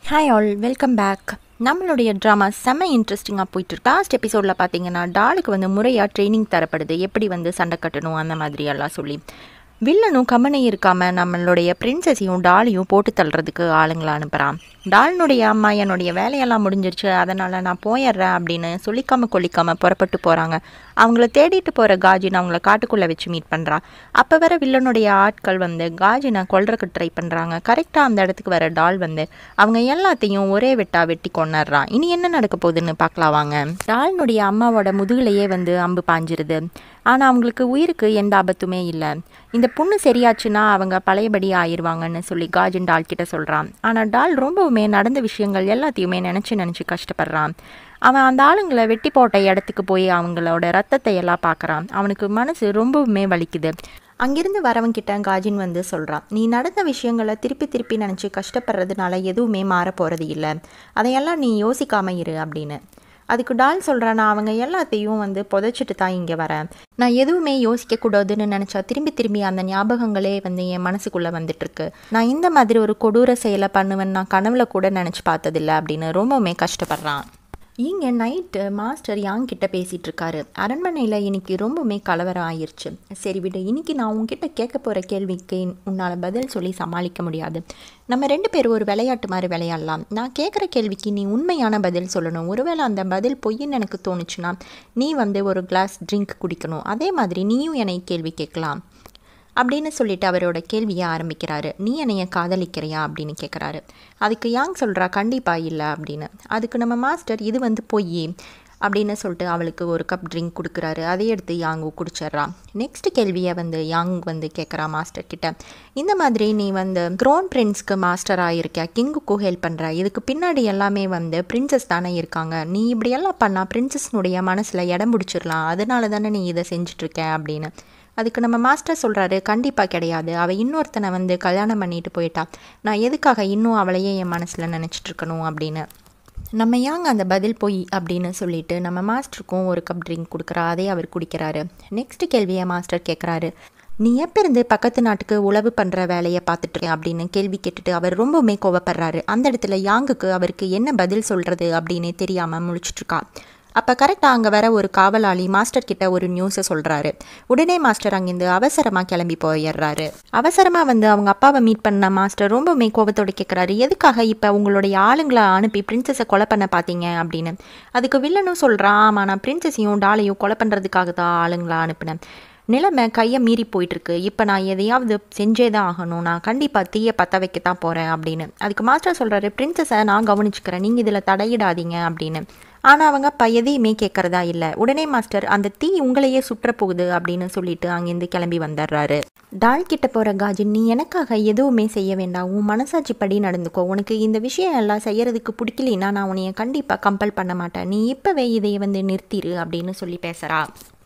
Hi all, welcome back. நம்மளுடைய drama செம்ம இன்ட்ரெஸ்டிங்காக போயிட்டுருக்கு. லாஸ்ட் எபிசோடில் பார்த்தீங்கன்னா டாலுக்கு முறையாக ட்ரைனிங் தரப்படுது, எப்படி சண்டை கட்டணும் அந்த மாதிரியெல்லாம் சொல்லி. வில்லனும் கம்மனே இருக்காமல் நம்மளுடைய பிரின்சஸையும் டாலையும் போட்டு தள்ளுறதுக்கு ஆளுங்களை அனுப்புகிறான். டாலினுடைய அம்மா என்னுடைய வேலையெல்லாம் முடிஞ்சிருச்சு, அதனால் நான் போயிடுறேன் அப்படின்னு சொல்லிக்காமல் கொல்லிக்காமல் புறப்பட்டு போகிறாங்க. அவங்கள தேடிட்டு போகிற காஜின் அவங்கள காட்டுக்குள்ளே வச்சு மீட் பண்ணுறான். அப்போ வர வில்லனுடைய ஆட்கள் காஜினை கொல்றதுக்கு ட்ரை பண்ணுறாங்க. கரெக்டாக அந்த இடத்துக்கு வர டால் அவங்க எல்லாத்தையும் ஒரே வெட்டி கொண்டுறான். இனி என்ன நடக்க போகுதுன்னு பார்க்கலாம் வாங்க. டாலினுடைய அம்மாவோட முதுகுலையே அம்பு பாஞ்சிருது. ஆனால் அவங்களுக்கு உயிருக்கு எந்த ஆபத்துமே இல்லை. இந்த புண்ணு சரியாச்சுன்னா அவங்க பழையபடி ஆயிடுவாங்கன்னு சொல்லி காஜின் டால் கிட்ட சொல்கிறான். ஆனால் டால் ரொம்பவுமே நடந்த விஷயங்கள் எல்லாத்தையுமே நினச்சி கஷ்டப்படுறான். அவன் அந்த ஆளுங்களை வெட்டி போட்ட இடத்துக்கு போய் அவங்களோட ரத்தத்தை எல்லாம் பார்க்குறான். அவனுக்கு மனசு ரொம்பவுமே வலிக்குது. அங்கிருந்து வரவங்கிட்ட காஜின் சொல்கிறான், நீ நடந்த விஷயங்களை திருப்பி நினச்சி கஷ்டப்படுறதுனால எதுவுமே மாற போகிறது இல்லை, அதையெல்லாம் நீ யோசிக்காமல் இரு அப்படின்னு. அதுக்கு டால் சொல்கிறான், நான் அவங்க எல்லாத்தையும் புதைச்சிட்டு தான் இங்கே வரேன். நான் எதுவுமே யோசிக்கக்கூடாதுன்னு நினச்சா திரும்பி அந்த ஞாபகங்களே என் மனசுக்குள்ளே வந்துட்டுருக்கு. நான் இந்த மாதிரி ஒரு கொடூர செயலை பண்ணுவேன்னு நான் கனவுல கூட நினச்சி பார்த்ததில்லை அப்படின்னு ரொம்பவுமே கஷ்டப்படுறான். இங்கே நைட்டு மாஸ்டர் யாங் கிட்ட பேசிகிட்டு இருக்காரு. அரண்மனையில் இன்னைக்கு ரொம்பவுமே கலவரம் ஆயிடுச்சு. சரி விடு, இன்னைக்கு நான் உங்ககிட்ட கேட்க போகிற கேள்விக்கு உன்னால் பதில் சொல்லி சமாளிக்க முடியாது. நம்ம 2 பேரும் ஒரு விளையாட்டு மாதிரி விளையாடலாம். நான் கேட்குற கேள்விக்கு நீ உண்மையான பதில் சொல்லணும். ஒருவேளை அந்த பதில் பொய்ன்னு எனக்கு தோணுச்சுன்னா நீ ஒரு கிளாஸ் ட்ரிங்க் குடிக்கணும். அதே மாதிரி நீயும் என்னை கேள்வி கேட்கலாம் அப்படின்னு சொல்லிட்டு அவரோட கேள்வியை ஆரம்பிக்கிறாரு. நீ என்னைய காதலிக்கிறியா அப்படின்னு கேட்குறாரு. அதுக்கு யாங் சொல்கிறா, கண்டிப்பாக இல்லை அப்படின்னு. அதுக்கு நம்ம மாஸ்டர் இது பொய் அப்படின்னு சொல்லிட்டு அவளுக்கு ஒரு கப் ட்ரிங்க் கொடுக்குறாரு. அதை எடுத்து யாங்கு குடிச்சிட்றான். நெக்ஸ்ட் கேள்வியை யாங் கேட்குறா மாஸ்டர் கிட்ட, இந்த மாதிரி நீ க்ரோன் பிரின்ஸ்க்கு மாஸ்டராக இருக்க, கிங்குக்கும் ஹெல்ப் பண்ணுற, இதுக்கு பின்னாடி எல்லாமே பிரின்சஸ் தானே இருக்காங்க. நீ இப்படியெல்லாம் பண்ணால் பிரின்சஸ்னுடைய மனசில் இடம் பிடிச்சிடலாம், அதனால தானே நீ இதை செஞ்சிட்ருக்க அப்படின்னு. அதுக்கு நம்ம மாஸ்டர் சொல்கிறாரு, கண்டிப்பாக கிடையாது. அவள் இன்னொருத்தனை கல்யாணம் பண்ணிட்டு போயிட்டா. நான் எதுக்காக இன்னும் அவளையே என் மனசில் நினச்சிட்ருக்கணும் அப்படின்னு. நம்ம யாங் அந்த பதில் போய் அப்படின்னு சொல்லிட்டு நம்ம மாஸ்டருக்கும் ஒரு கப் ட்ரிங்க் கொடுக்குறா. அதே அவர் குடிக்கிறாரு. நெக்ஸ்ட் கேள்வியை மாஸ்டர் கேட்குறாரு, நீ எப்போ இருந்து பக்கத்து நாட்டுக்கு உளவு பண்ணுற வேலையை பார்த்துட்டு அப்படின்னு கேள்வி கேட்டுட்டு அவர் ரொம்பவுமே கோவப்படுறாரு. அந்த இடத்துல யாங்குக்கு அவருக்கு என்ன பதில் சொல்கிறது அப்படின்னு தெரியாமல் முழிச்சிட்ருக்கா. அப்போ கரெக்டாக அங்கே வர ஒரு காவலாளி மாஸ்டர் கிட்ட ஒரு நியூஸை சொல்கிறாரு. உடனே மாஸ்டர் அங்கேருந்து அவசரமாக கிளம்பி போயிடுறாரு. அவசரமாக அவங்க அப்பாவை மீட் பண்ண மாஸ்டர் ரொம்பவுமே கோபத்தோடு கேட்குறாரு, எதுக்காக இப்போ உங்களுடைய ஆளுங்களை அனுப்பி பிரின்சஸை கொலை பண்ண பார்த்தீங்க அப்படின்னு. அதுக்கு வில்லனும் சொல்கிறான், ஆமாம், நான் பிரின்சஸையும் டாலையும் கொலை பண்ணுறதுக்காக தான் ஆளுங்களை அனுப்பினேன். நிலைமை கையை மீறி போயிட்டுருக்கு. இப்போ நான் எதையாவது செஞ்சே தான் ஆகணும். நான் கண்டிப்பாக தீயை பற்ற வைக்க தான் போகிறேன் அப்படின்னு. அதுக்கு மாஸ்டர் சொல்கிறாரு, பிரின்சஸை நான் கவனிச்சுக்கிறேன், நீங்கள் இதில் தடையிடாதீங்க அப்படின்னு. ஆனால் அவங்க அப்பா எதையுமே கேட்குறதா இல்லை. உடனே மாஸ்டர், அந்த தீ உங்களையே சுற்ற போகுது அப்படின்னு சொல்லிட்டு அங்கேருந்து கிளம்பி வந்துடுறாரு. டால் கிட்ட போகிற காஜின், நீ எனக்காக எதுவுமே செய்ய வேண்டாம், உன் மனசாட்சி படி நடந்துக்கோ. உனக்கு இந்த விஷயம் எல்லாம் செய்யறதுக்கு பிடிக்கலைன்னா நான் உன்னைய கண்டிப்பாக கம்பல் பண்ண மாட்டேன். நீ இப்போவே இதையை நிறுத்திடு அப்படின்னு சொல்லி பேசுகிறா.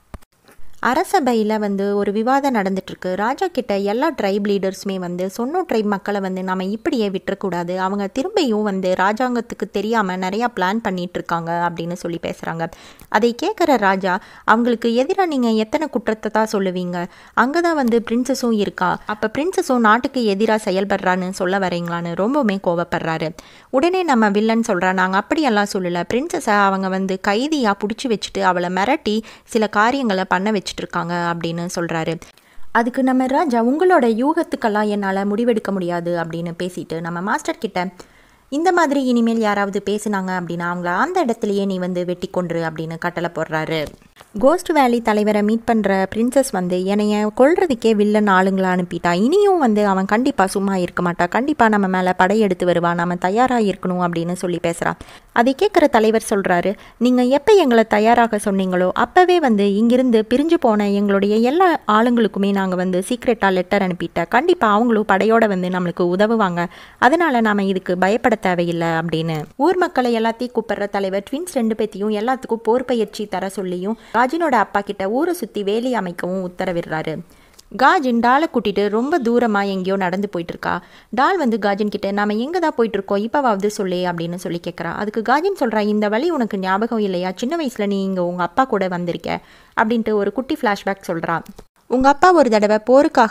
அரசபையில் ஒரு விவாதம் நடந்துட்டுருக்கு. ராஜா கிட்ட எல்லா ட்ரைப் லீடர்ஸுமே சொன்னோ ட்ரைப் மக்களை நம்ம இப்படியே விட்டுறக்கூடாது, அவங்க திரும்பியும் ராஜாங்கத்துக்கு தெரியாமல் நிறையா பிளான் பண்ணிகிட்ருக்காங்க அப்படின்னு சொல்லி பேசுகிறாங்க. அதை கேட்குற ராஜா, அவங்களுக்கு எதிராக நீங்கள் எத்தனை குற்றத்தை தான் சொல்லுவீங்க, அங்கே தான் பிரின்சஸும் இருக்கா, அப்போ பிரின்சஸும் நாட்டுக்கு எதிராக செயல்படுறான்னு சொல்ல வரீங்களான்னு ரொம்பவுமே கோவப்படுறாரு. உடனே நம்ம வில்லன் சொல்கிறா, நாங்கள் அப்படியெல்லாம் சொல்லலை, பிரின்சஸை அவங்க கைதியாக பிடிச்சி வச்சுட்டு அவளை மிரட்டி சில காரியங்களை பண்ண வச்சு இருக்காங்க அப்படின்னு சொல்றாரு. அதுக்கு நம்ம ராஜா, உங்களோட யூகத்துக்கெல்லாம் என்னால் முடிவெடுக்க முடியாது அப்படின்னு பேசிட்டு நம்ம மாஸ்டர் கிட்ட, இந்த மாதிரி இனிமேல் யாராவது பேசுனாங்க அப்படின்னா அவங்கள அந்த இடத்துலையே நீ வெட்டி கொன்று அப்படின்னு கட்டளை போடுறாரு. கோஸ்ட் வேலி தலைவரை மீட் பண்ணுற பிரின்சஸ் என்னைய கொல்றதுக்கே வில்லன் ஆளுங்களை அனுப்பிட்டா, இனியும் அவன் கண்டிப்பாக சும்மா இருக்க மாட்டா, கண்டிப்பாக நம்ம மேலே படையெடுத்து வருவான், நம்ம தயாராக இருக்கணும் அப்படின்னு சொல்லி பேசுகிறான். அதை கேட்குற தலைவர் சொல்கிறாரு, நீங்கள் எப்போ எங்களை தயாராக சொன்னீங்களோ அப்போவே இங்கிருந்து பிரிஞ்சு போன எங்களுடைய எல்லா ஆளுங்களுக்குமே நாங்கள் சீக்ரெட்டாக லெட்டர் அனுப்பிட்டேன், கண்டிப்பாக அவங்களும் படையோட நம்மளுக்கு உதவுவாங்க, அதனால் நாம் இதுக்கு பயப்பட தேவையில்லை அப்படின்னு. ஊர் மக்களை எல்லாத்தையும் கூப்பிடுற தலைவர் ட்வின்ஸ் 2 பேத்தையும் எல்லாத்துக்கும் போர் பயிற்சி தர சொல்லியும் காஜினோட அப்பா கிட்ட ஊரை சுற்றி வேலி அமைக்கவும் உத்தரவிடுறாரு. காஜின் டாலை கூட்டிட்டு ரொம்ப தூரமாக எங்கேயோ நடந்து போயிட்டு இருக்கா. டால் காஜின் கிட்ட, நாம எங்கே தான் போயிட்டு இருக்கோம், இப்போவாவது சொல்லு அப்படின்னு சொல்லி கேட்குறா. அதுக்கு காஜின் சொல்கிறா, இந்த வழி உனக்கு ஞாபகம் இல்லையா, சின்ன வயசில் நீ இங்கே உங்கள் அப்பா கூட வந்திருக்க அப்படின்ட்டு ஒரு குட்டி ஃப்ளாஷ்பேக் சொல்கிறா. உங்கள் அப்பா ஒரு தடவை போருக்காக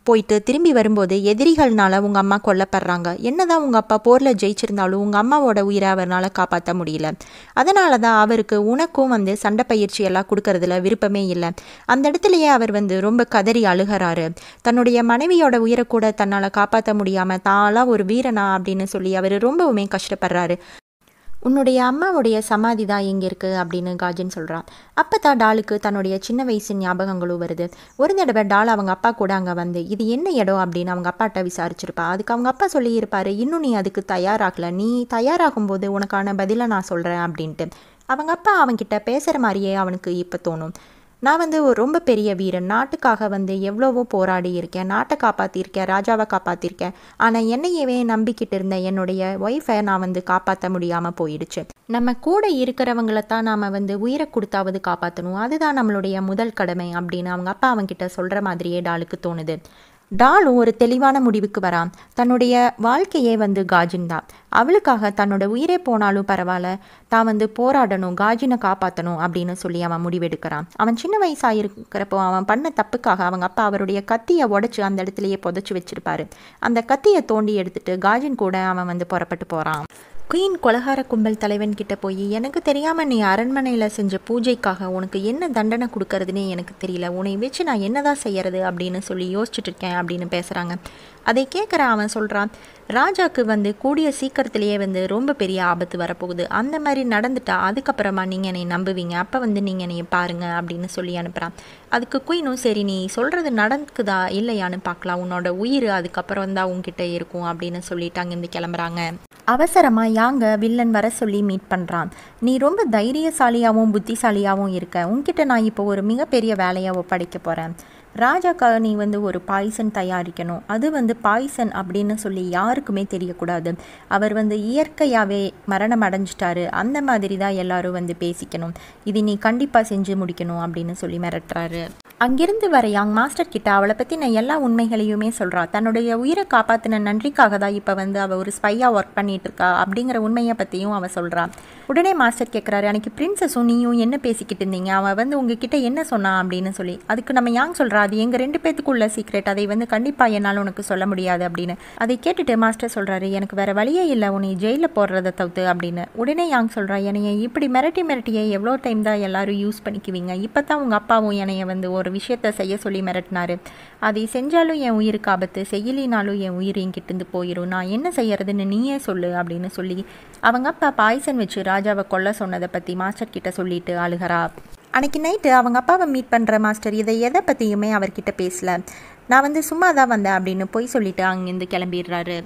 போயிட்டு திரும்பி வரும்போது எதிரிகள்னால உங்கள் அம்மா கொல்லப்படுறாங்க. என்னதான் உங்கள் அப்பா போரில் ஜெயிச்சிருந்தாலும் உங்கள் அம்மாவோட உயிரை அவரால் காப்பாற்ற முடியல. அதனால தான் அவருக்கு உனக்கும் சண்டை பயிற்சி எல்லாம் கொடுக்கறதுல விருப்பமே இல்லை. அந்த இடத்துலையே அவர் ரொம்ப கதறி அழுகிறாரு. தன்னுடைய மனைவியோட உயிரை கூட தன்னால் காப்பாற்ற முடியாமல் தாளாக ஒரு வீரனா அப்படின்னு சொல்லி அவர் ரொம்பவுமே கஷ்டப்படுறாரு. உன்னுடைய அம்மாவுடைய சமாதி தான் எங்கே இருக்குது அப்படின்னு காஜின் சொல்கிறான். அப்போ தான் டாலுக்கு தன்னுடைய சின்ன வயசு ஞாபகங்களும் வருது. ஒரு தடவை டால் அவங்க அப்பா கூட அங்கே இது என்ன இடம் அப்படின்னு அவங்க அப்பாட்ட விசாரிச்சிருப்பா. அதுக்கு அவங்க அப்பா சொல்லியிருப்பாரு, இன்னும் நீ அதுக்கு தயாராகலை, நீ தயாராகும்போது உனக்கான பதிலை நான் சொல்கிறேன் அப்படின்ட்டு. அவங்க அப்பா அவன்கிட்ட பேசுகிற மாதிரியே அவனுக்கு இப்போ தோணும். நான் ரொம்ப பெரிய வீரன், நாட்டுக்காக எவ்வளவோ போராடி இருக்கேன், நாட்டை காப்பாற்றிருக்கேன், ராஜாவை காப்பாற்றிருக்கேன். ஆனால் என்னையவே நம்பிக்கிட்டு இருந்த என்னுடைய ஒய்ஃபை நான் காப்பாற்ற முடியாமல் போயிடுச்சு. நம்ம கூட இருக்கிறவங்கள தான் நாம் உயிரை கொடுத்தாவது காப்பாற்றணும், அதுதான் நம்மளுடைய முதல் கடமை அப்படின்னு அவங்க அப்பா அவன்கிட்ட சொல்கிற மாதிரியே டாலுக்கு தோணுது. டாலும் ஒரு தெளிவான முடிவுக்கு வரான். தன்னுடைய வாழ்க்கையே காஜின் தான். அவளுக்காக தன்னோட உயிரே போனாலும் பரவாயில்ல, தான் போராடணும், காஜினை காப்பாற்றணும் அப்படின்னு சொல்லி அவன் முடிவெடுக்கிறான். அவன் சின்ன வயசாக இருக்கிறப்போ அவன் பண்ண தப்புக்காக அவங்க அப்பா அவருடைய கத்தியை உடச்சி அந்த இடத்துலையே புதைச்சி வச்சிருப்பாரு. அந்த கத்தியை தோண்டி எடுத்துட்டு காஜின் கூட அவன் புறப்பட்டு போகிறான். குயின் கொலகார கும்பல் தலைவன் கிட்ட போய், எனக்கு தெரியாமல் நீ அரண்மனையில் செஞ்ச பூஜைக்காக உனக்கு என்ன தண்டனை கொடுக்கறதுனே எனக்கு தெரியல, உன்னை வச்சு நான் என்னதான் செய்யறது அப்படின்னு சொல்லி யோசிச்சுட்டு இருக்கேன் அப்படின்னு பேசுகிறாங்க. அதை கேட்குற அவன் சொல்கிறான், ராஜாவுக்கு கூடிய சீக்கிரத்திலேயே ரொம்ப பெரிய ஆபத்து வரப்போகுது, அந்த மாதிரி நடந்துட்டா அதுக்கப்புறமா நீங்கள் என்னை நம்புவீங்க, அப்போ நீங்கள் என்னை பாருங்க அப்படின்னு சொல்லி அனுப்புகிறான். அதுக்கு குயினும், சரி நீ சொல்கிறது நடக்குதா இல்லையான்னு பார்க்கலாம், உன்னோட உயிர் அதுக்கப்புறம் தான் உங்ககிட்ட இருக்கும் அப்படின்னு சொல்லிட்டு அங்கேருந்து கிளம்புறாங்க. அவசரமாக யாங்க வில்லன் வர சொல்லி மீட் பண்ணுறான். நீ ரொம்ப தைரியசாலியாகவும் புத்திசாலியாகவும் இருக்க, உன்கிட்ட நான் இப்போ ஒரு மிகப்பெரிய வேலையை ஒப்படைக்க போகிறேன். ராஜாக்காக நீ ஒரு பாய்சன் தயாரிக்கணும். அது பாய்சன் அப்படின்னு சொல்லி யாருக்குமே தெரியக்கூடாது. அவர் இயற்கையாகவே மரணம் அடைஞ்சிட்டாரு, அந்த மாதிரி தான் எல்லாரும் பேசிக்கணும். இது நீ கண்டிப்பாக செஞ்சு முடிக்கணும் அப்படின்னு சொல்லி மிரட்டுறாரு. அங்கிருந்து வர யாங் மாஸ்டர் கிட்ட அவளை பற்றி நான் எல்லா உண்மைகளையுமே சொல்கிறா. தன்னுடைய உயிரை காப்பாற்றின நன்றிக்காக தான் இப்போ அவள் ஒரு ஸ்பையாக ஒர்க் பண்ணிட்டு இருக்கா அப்படிங்கிற உண்மையை பற்றியும் அவள் சொல்கிறா. உடனே மாஸ்டர் கேட்குறாரு, அன்றைக்கி பிரின்சஸும் நீயும் என்ன பேசிக்கிட்டு இருந்தீங்க, அவள் உங்ககிட்ட என்ன சொன்னா அப்படின்னு சொல்லி. அதுக்கு நம்ம யாங் சொல்கிறா, அது எங்கள் 2 பேத்துக்குள்ள சீக்ரெட், அதை கண்டிப்பாக என்னால் உனக்கு சொல்ல முடியாது அப்படின்னு. அதை கேட்டுட்டு மாஸ்டர் சொல்கிறாரு, எனக்கு வேறு வழியே இல்லை உன்னை ஜெயிலில் போடுறத தவிர்த்து அப்படின்னு. உடனே யாங் சொல்கிறா, என்னைய இப்படி மிரட்டியே எவ்வளோ டைம் தான் எல்லாரும் யூஸ் பண்ணிக்குவீங்க, இப்போ தான் உங்கள் அப்பாவும் என்னைய ஒரு விஷயத்தை செய்ய சொல்லி மிரட்டினாரு, அதை செஞ்சாலும் என் உயிருக்கு ஆபத்து, செய்யலினாலும் என் உயிர் என்கிட்டேருந்து போயிடும், நான் என்ன செய்யறதுன்னு நீயே சொல்லு அப்படின்னு சொல்லி அவங்க அப்பா பாய்சன் வச்சு ராஜாவை கொல்ல சொன்னதை பற்றி மாஸ்டர் கிட்ட சொல்லிட்டு அழுகிறா. அன்றைக்கி நைட்டு அவங்க அப்பாவை மீட் பண்ணுற மாஸ்டர் இதை எதை பற்றியுமே அவர்கிட்ட பேசல. நான் சும்மா தான் வந்தேன் அப்படின்னு போய் சொல்லிட்டு அங்கேருந்து கிளம்பிடுறாரு.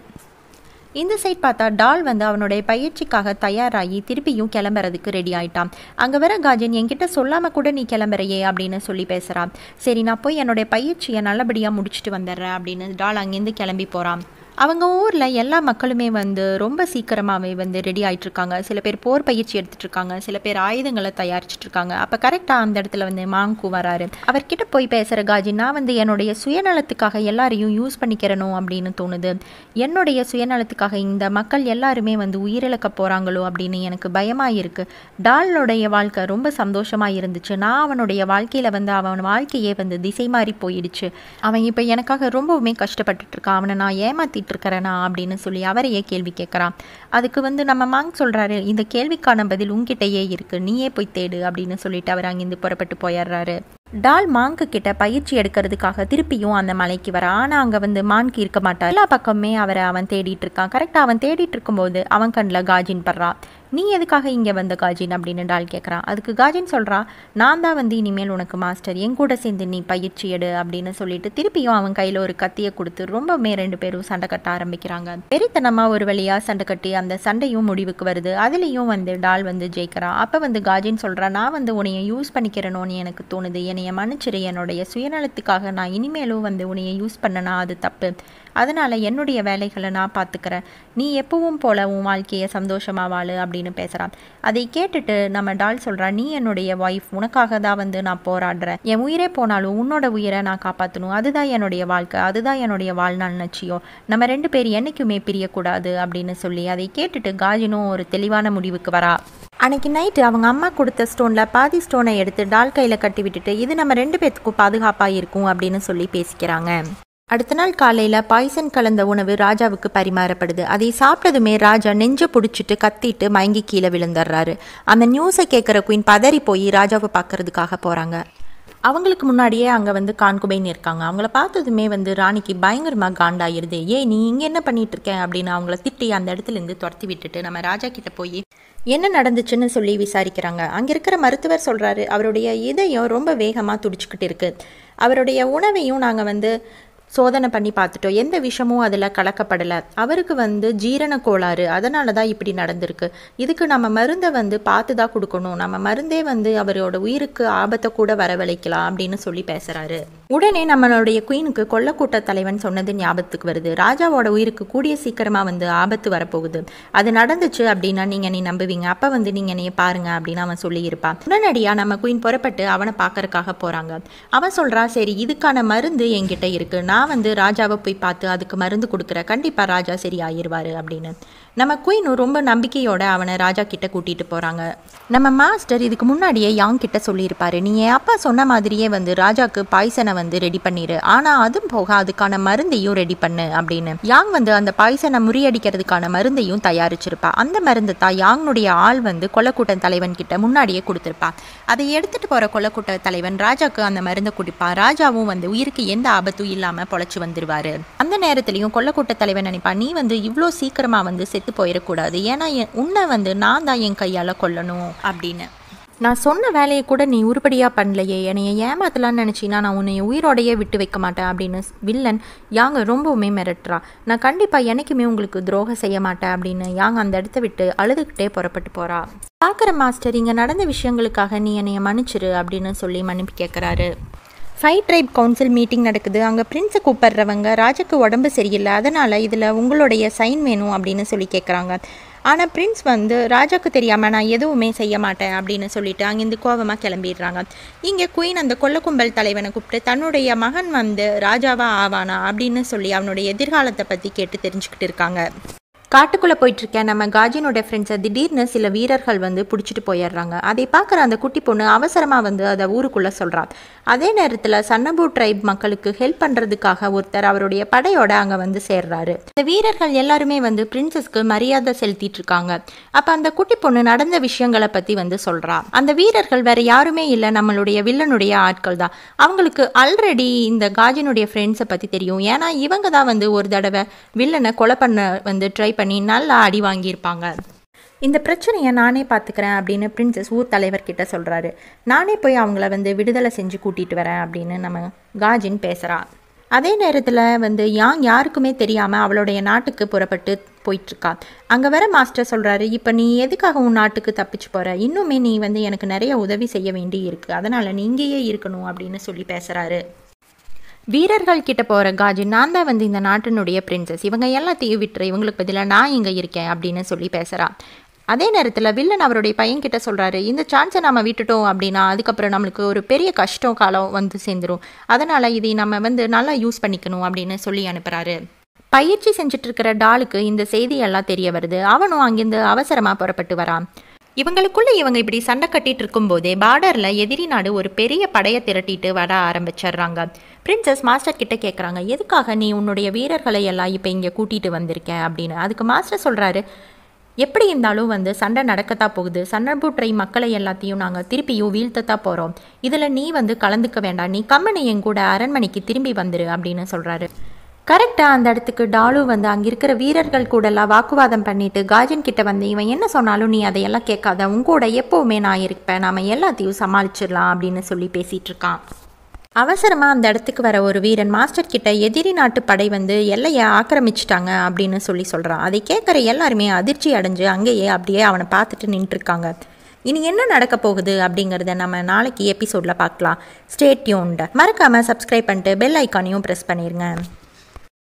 இந்த சைட் பார்த்தா டால் அவனுடைய பயிற்சிக்காக தயாராகி திருப்பியும் கிளம்புறதுக்கு ரெடி ஆயிட்டான். அங்கே வர காஜின், என்கிட்ட சொல்லாமல் கூட நீ கிளம்புறையே அப்படின்னு சொல்லி பேசுகிறான். சரி நான் போய் என்னுடைய பயிற்சியை நல்லபடியாக முடிச்சுட்டு வந்துடுறேன் அப்படின்னு டால் அங்கேருந்து கிளம்பி போகிறான். அவங்க ஊரில் எல்லா மக்களுமே ரொம்ப சீக்கிரமாகவே ரெடி ஆகிட்டுருக்காங்க. சில பேர் போர் பயிற்சி எடுத்துகிட்ருக்காங்க, சில பேர் ஆயுதங்களை தயாரிச்சிட்ருக்காங்க. அப்போ கரெக்டாக அந்த இடத்துல மாங்கு வராரு. அவர்கிட்ட போய் பேசுகிற காஜி, நான் என்னுடைய சுயநலத்துக்காக எல்லாரையும் யூஸ் பண்ணிக்கிறணும் அப்படின்னு தோணுது, என்னுடைய சுயநலத்துக்காக இந்த மக்கள் எல்லாருமே உயிரிழக்க போகிறாங்களோ அப்படின்னு எனக்கு பயமாக இருக்குது. டாலோடைய வாழ்க்கை ரொம்ப சந்தோஷமாக இருந்துச்சு, நான் அவனுடைய வாழ்க்கையில் அவன் வாழ்க்கையே திசை மாறி போயிடுச்சு, அவன் இப்போ எனக்காக ரொம்பவுமே கஷ்டப்பட்டுட்ருக்கான், அவனை நான் ஏமாற்றிட்டு இருக்கிறனா அப்படின்னு சொல்லி அவரையே கேள்வி கேட்குறான். அதுக்கு நம்ம மாங் சொல்கிறாரு, இந்த கேள்விக்கான பதில் உங்ககிட்டயே இருக்குது, நீயே போய் தேடு அப்படின்னு சொல்லிட்டு அவர் அங்கேருந்து புறப்பட்டு போயிடுறாரு. டால் மாங்கு கிட்ட பயிற்சி எடுக்கிறதுக்காக திருப்பியும் அந்த மலைக்கு வர. ஆனால் அங்கே மான்கு இருக்க மாட்டார். எல்லா பக்கமே அவன் தேடிட்டு இருக்கான். கரெக்டாக அவன் தேடிட்டு இருக்கும்போது அவன் கண்ணில் காஜின் படுறா. நீ எதுக்காக இங்கே வந்த காஜின் அப்படின்னு டால் கேட்குறான். அதுக்கு காஜின் சொல்கிறா, நான் தான் இனிமேல் உனக்கு மாஸ்டர், என் கூட சேர்ந்து நீ பயிற்சி எடு அப்படின்னு சொல்லிட்டு திருப்பியும் அவன் கையில் ஒரு கத்தியை கொடுத்து ரொம்பவுமே 2 பேரும் சண்டை கட்ட ஆரம்பிக்கிறாங்க. பெரித்தனமாக ஒரு வழியாக சண்டை கட்டி அந்த சண்டையும் முடிவுக்கு வருது. அதுலேயும் டால் ஜெயிக்கிறான். அப்போ காஜின் சொல்கிறா, நான் உன்னைய யூஸ் பண்ணிக்கிறேனோன்னு எனக்கு தோணுது, என்னைய மன்னிச்சிரு, என்னுடைய சுயநலத்துக்காக நான் இனிமேலும் உன்னைய யூஸ் பண்ணனா அது தப்பு, அதனால் என்னுடைய வேலைகளை நான் பார்த்துக்கிறேன், நீ எப்பவும் போல உன் வாழ்க்கையை சந்தோஷமாக வாழு அப்படின்னு பேசுகிறான். அதை கேட்டுட்டு நம்ம டால் சொல்கிறா, நீ என்னுடைய ஒய்ஃப், உனக்காக தான் நான் போராடுறேன், என் உயிரே போனாலும் உன்னோட உயிரை நான் காப்பாற்றணும், அதுதான் என்னுடைய வாழ்க்கை, அதுதான் என்னுடைய வாழ்நாள் நிச்சயம், நம்ம 2 பேர் என்றைக்குமே பிரியக்கூடாது அப்படின்னு சொல்லி அதை கேட்டுட்டு காஜினும் ஒரு தெளிவான முடிவுக்கு வரா. அன்னைக்கு நைட்டு அவங்க அம்மா கொடுத்த ஸ்டோனில் பாதி ஸ்டோனை எடுத்து டால் கையில் கட்டி விட்டுட்டு, இது நம்ம 2 பேத்துக்கும் பாதுகாப்பாக இருக்கும் அப்படின்னு சொல்லி பேசிக்கிறாங்க. அடுத்த நாள் காலையில் பாய்சன் கலந்த உணவு ராஜாவுக்கு பரிமாறப்படுது. அதை சாப்பிட்டதுமே ராஜா நெஞ்சை பிடிச்சிட்டு கத்திட்டு மயங்கி கீழே விழுந்துடுறாரு. அந்த நியூஸை கேட்குற குயின் பதறி போய் ராஜாவை பார்க்கறதுக்காக போகிறாங்க. அவங்களுக்கு முன்னாடியே அங்கே கான்குபைன் இருக்காங்க. அவங்கள பார்த்ததுமே ராணிக்கு பயங்கரமாக காண்டாயிருது. நீ இங்கே என்ன பண்ணிட்டு இருக்க அப்படின்னு அவங்கள திட்டி அந்த இடத்துலேருந்து துரத்தி விட்டுட்டு நம்ம ராஜா கிட்ட போய் என்ன நடந்துச்சுன்னு சொல்லி விசாரிக்கிறாங்க. அங்கே இருக்கிற மருத்துவர் சொல்கிறாரு, அவருடைய இதயம் ரொம்ப வேகமாக துடிச்சுக்கிட்டு இருக்கு. அவருடைய உணவையும் நாங்கள் சோதனை பண்ணி பார்த்துட்டோம், எந்த விஷமும் அதில் கலக்கப்படலை. அவருக்கு ஜீரண கோளாறு, அதனால தான் இப்படி நடந்திருக்கு. இதுக்கு நம்ம மருந்தை பார்த்து தான் கொடுக்கணும். நம்ம மருந்தே அவரோட உயிருக்கு ஆபத்தை கூட வரவழைக்கலாம் அப்படின்னு சொல்லி பேசுகிறாரு. உடனே நம்மளுடைய குயினுக்கு கொல்லக்கூட்ட தலைவன் சொன்னது ஞாபகத்துக்கு வருது. ராஜாவோட உயிருக்கு கூடிய சீக்கிரமாக ஆபத்து வரப்போகுது. அது நடந்துச்சு அப்படின்னா நீங்கள் நீ நம்புவீங்க. அப்போ நீங்கள் என்னைய பாருங்க அப்படின்னு அவன் சொல்லியிருப்பான். உடனடியாக நம்ம குயின் புறப்பட்டு அவனை பார்க்கறதுக்காக போகிறாங்க. அவன் சொல்கிறா, சரி இதுக்கான மருந்து என்கிட்ட இருக்குது, நான் ராஜாவை போய் பார்த்து அதுக்கு மருந்து கொடுக்குற, கண்டிப்பா ராஜா சரி ஆயிடுவாரு அப்படின்னு. நம்ம குயினும் ரொம்ப நம்பிக்கையோட அவனை ராஜா கிட்ட கூட்டிட்டு போறாங்க. நம்ம மாஸ்டர் இதுக்கு முன்னாடியே யாங் கிட்ட சொல்லியிருப்பாரு, நீ என் அப்பா சொன்ன மாதிரியே ராஜாக்கு பாய்சனை ரெடி பண்ணிரு, ஆனா அதுவும் போக அதுக்கான மருந்தையும் ரெடி பண்ணு அப்படின்னு. யாங் அந்த பாய்சனை முறியடிக்கிறதுக்கான மருந்தையும் தயாரிச்சிருப்பா. அந்த மருந்து தான் யாங்னுடைய ஆள் கொல்லக்கூட்ட தலைவன் கிட்ட முன்னாடியே கொடுத்திருப்பா. அதை எடுத்துட்டு போற கொல்லக்கூட்ட தலைவன் ராஜாக்கு அந்த மருந்தை குடிப்பா. ராஜாவும் உயிருக்கு எந்த ஆபத்தும் இல்லாம பொழைச்சு வந்துருவாரு. அந்த நேரத்திலையும் கொல்லக்கூட்ட தலைவன் நினைப்பா, நீ இவ்வளோ சீக்கிரமா செத்து போயிடக்கூடாது, ஏன்னா உன்னை நான் தான் என் கையால கொல்லணும் அப்படின்னு. நான் சொன்ன வேலையை கூட நீ உருப்படியாக பண்ணலையே, என்னைய ஏமாத்தலான்னு நினச்சின்னா நான் உன்னை உயிரோடையே விட்டு வைக்க மாட்டேன் அப்படின்னு வில்லன் யாங்க ரொம்பவுமே மிரட்டுறா. நான் கண்டிப்பாக எனக்குமே உங்களுக்கு துரோகம் செய்ய மாட்டேன் அப்படின்னு யாங்க அந்த இடத்த விட்டு அழுதுகிட்டே புறப்பட்டு போகிறா. பார்க்குற மாஸ்டர், இங்கே நடந்த விஷயங்களுக்காக நீ என்னைய மன்னிச்சிரு அப்படின்னு சொல்லி மன்னிப்பு கேட்குறாரு. 5 ட்ரைப் கவுன்சில் மீட்டிங் நடக்குது. அங்கே பிரின்ஸை கூப்பிட்றவங்க ராஜாக்கு உடம்பு சரியில்லை, அதனால் இதில் உங்களுடைய சைன் வேணும் அப்படின்னு சொல்லி கேட்குறாங்க. ஆனால் பிரின்ஸ் ராஜாக்கு தெரியாமல் நான் எதுவுமே செய்ய மாட்டேன் அப்படின்னு சொல்லிட்டு அங்கேருந்து கோபமாக கிளம்பிடுறாங்க. இங்கே குயின் அந்த கொல்லக்கும்பல் தலைவனை கூப்பிட்டு தன்னுடைய மகன் ராஜாவா ஆவானா அப்படின்னு சொல்லி அவனுடைய எதிர்காலத்தை பற்றி கேட்டு தெரிஞ்சுக்கிட்டு இருக்காங்க. காட்டுக்குள்ளே போயிட்டுருக்கேன் நம்ம காஜினோட ஃப்ரெண்ட்ஸை திடீர்னு சில வீரர்கள் பிடிச்சிட்டு போயிடுறாங்க. அதை பார்க்குற அந்த குட்டி பொண்ணு அவசரமாக அதை ஊருக்குள்ளே சொல்கிறான். அதே நேரத்தில் சன்னபூ ட்ரைப் மக்களுக்கு ஹெல்ப் பண்ணுறதுக்காக ஒருத்தர் அவருடைய படையோட அங்கே சேர்றாரு. இந்த வீரர்கள் எல்லாருமே பிரின்சஸ்க்கு மரியாதை செலுத்திட்டு இருக்காங்க. அப்போ அந்த குட்டி பொண்ணு நடந்த விஷயங்களை பற்றி சொல்கிறா. அந்த வீரர்கள் வேற யாருமே இல்லை, நம்மளுடைய வில்லனுடைய ஆட்கள் தான். அவங்களுக்கு ஆல்ரெடி இந்த காஜினுடைய ஃப்ரெண்ட்ஸை பற்றி தெரியும். ஏன்னா இவங்க தான் ஒரு தடவை வில்லனை கொலை பண்ண ட்ரை பண்ணி நல்லா அடி வாங்கியிருப்பாங்க. இந்த பிரச்சனையை நானே பார்த்துக்கிறேன் அப்படின்னு பிரின்சஸ் ஊர் தலைவர்கிட்ட சொல்கிறாரு. நானே போய் அவங்கள விடுதலை செஞ்சு கூட்டிகிட்டு வரேன் அப்படின்னு நம்ம காஜின் பேசுகிறா. அதே நேரத்தில் யாருக்குமே தெரியாமல் அவளுடைய நாட்டுக்கு புறப்பட்டு போயிட்டுருக்கா. அங்கே வர மாஸ்டர் சொல்கிறாரு, இப்போ நீ எதுக்காக உன் நாட்டுக்கு தப்பிச்சு போகிற, இன்னுமே நீ எனக்கு நிறைய உதவி செய்ய வேண்டி இருக்குது, அதனால் நீ இங்கேயே இருக்கணும் அப்படின்னு சொல்லி பேசுகிறாரு. வீரர்கள் கிட்ட போகிற காஜின், நான் தான் இந்த நாட்டினுடைய பிரின்சஸ், இவங்க எல்லாத்தையும் விட்டுரு, இவங்களுக்கு பதிலாக நான் இங்கே இருக்கேன் அப்படின்னு சொல்லி பேசுகிறான். அதே நேரத்தில் வில்லன் அவருடைய பையன்கிட்ட சொல்கிறாரு, இந்த சான்ஸை நம்ம விட்டுட்டோம் அப்படின்னா அதுக்கப்புறம் நம்மளுக்கு ஒரு பெரிய கஷ்டம் காலம் சேர்ந்துடும், அதனால் இதை நம்ம நல்லா யூஸ் பண்ணிக்கணும் அப்படின்னு சொல்லி அனுப்புகிறாரு. பயிற்சி செஞ்சுட்டு இருக்கிற டாலுக்கு இந்த செய்தியெல்லாம் தெரிய வருது. அவனும் அங்கேருந்து அவசரமாக புறப்பட்டு வரான். இவங்களுக்குள்ள இவங்க இப்படி சண்டை கட்டிட்டு இருக்கும்போதே பார்டரில் எதிரி நாடு ஒரு பெரிய படையை திரட்டிட்டு வர ஆரம்பிச்சிடுறாங்க. பிரின்சஸ் மாஸ்டர் கிட்ட கேட்குறாங்க, எதுக்காக நீ உன்னுடைய வீரர்களை எல்லாம் இப்போ இங்கே கூட்டிகிட்டு வந்திருக்க அப்படின்னு. அதுக்கு மாஸ்டர் சொல்கிறாரு, எப்படி இருந்தாலும் சண்டை நடக்கத்தான் போகுது, சன்னபூ ட்ரை மக்களை எல்லாத்தையும் நாங்கள் திருப்பியும் வீழ்த்தத்தான் போகிறோம், இதில் நீ கலந்துக்க வேண்டாம், நீ கம்மனை என் கூட அரண்மனைக்கு திரும்பி வந்துரு அப்படின்னு சொல்கிறாரு. கரெக்டாக அந்த இடத்துக்கு டாலு அங்கே இருக்கிற வீரர்கள் கூடலாம் வாக்குவாதம் பண்ணிட்டு காஜின் கிட்ட இவன் என்ன சொன்னாலும் நீ அதையெல்லாம் கேட்காத, உங்கூட எப்போவுமே நான் இருப்பேன், நாம எல்லாத்தையும் சமாளிச்சிடலாம் அப்படின்னு சொல்லி பேசிகிட்டு இருக்கான். அவசரமாக அந்த இடத்துக்கு வர ஒரு வீரன் மாஸ்டர் கிட்ட எதிரி நாட்டு படை எல்லையை ஆக்கிரமிச்சிட்டாங்க அப்படின்னு சொல்கிறான். அதை கேட்குற எல்லாருமே அதிர்ச்சி அடைஞ்சு அங்கேயே அப்படியே அவனை பார்த்துட்டு நின்றுருக்காங்க. இனி என்ன நடக்க போகுது அப்படிங்கிறத நம்ம நாளைக்கு எபிசோடில் பார்க்கலாம். Stay tuned. மறக்காமல் சப்ஸ்கிரைப் பண்ணிட்டு பெல் ஐக்கானையும் ப்ரெஸ் பண்ணிடுங்க.